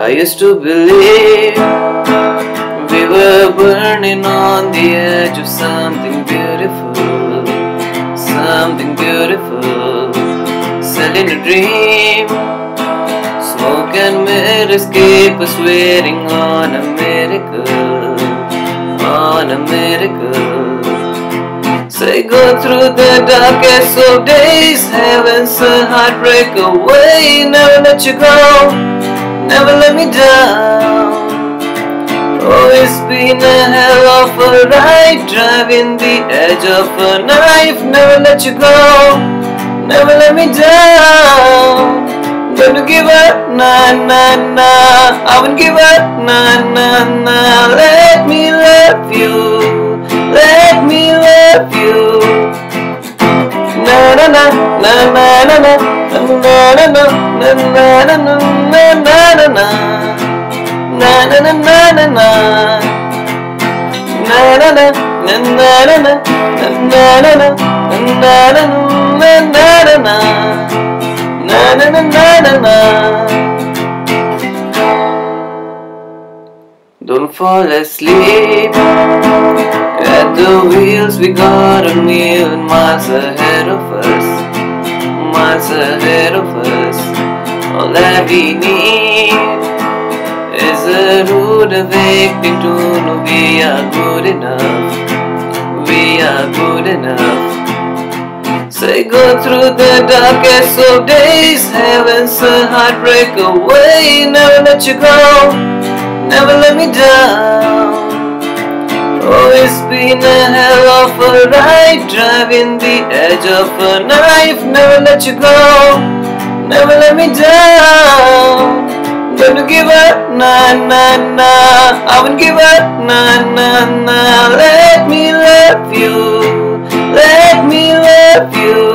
used to believe we were burning on the edge of something beautiful, something beautiful, selling a dream. Smoke and mirrors keep us waiting on a miracle, on a miracle. Say go through the darkest of days, heaven's a heartbreak away. Never let you go, never let me down. Oh, it's been a hell of a ride, driving the edge of a knife. Never let you go, never let me down. Don't give up, nah, nah, nah. I won't give up, nah, nah, nah. Let me love you, let me love you. Na na na na na na na na na na na na na na na na. Na na na na na na. Na na na na na na na na na na na na na. Na na na na na na. Don't fall asleep at the wheels. We got a million miles ahead of us, miles ahead of us. All that we need is a rude awakening to know we are good enough, we are good enough. Say go through the darkest of days, heaven's a heartbreak away. Never let you go, never let me down. Oh, it's been a hell of a ride, driving the edge of a knife. Never let you go, never let me down. Don't give up, nah, nah, nah. I won't give up, nah, nah, nah. Let me love you, let me love you.